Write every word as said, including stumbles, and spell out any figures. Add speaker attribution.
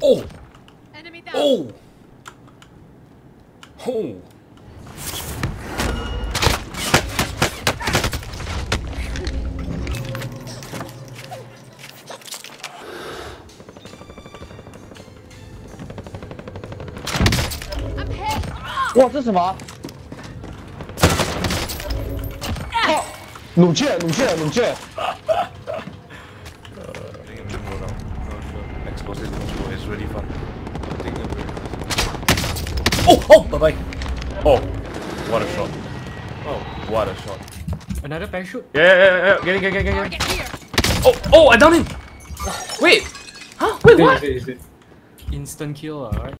Speaker 1: Oh!
Speaker 2: Enemy down.
Speaker 1: Oh! Oh!
Speaker 2: I'm hit.
Speaker 3: 哇，这是什么？靠！弩箭，弩箭，弩箭！
Speaker 1: Explosive crossbow is really fun. Oh! Oh! Bye bye! Oh! What a shot. Oh, what a shot.
Speaker 4: Another parachute.
Speaker 1: Yeah, yeah, yeah, yeah. Get it, get it, get it, get
Speaker 2: Target
Speaker 1: it.
Speaker 2: here.
Speaker 1: Oh! Oh! I downed him! Wait! Huh? Wait, what?
Speaker 4: Instant kill, alright.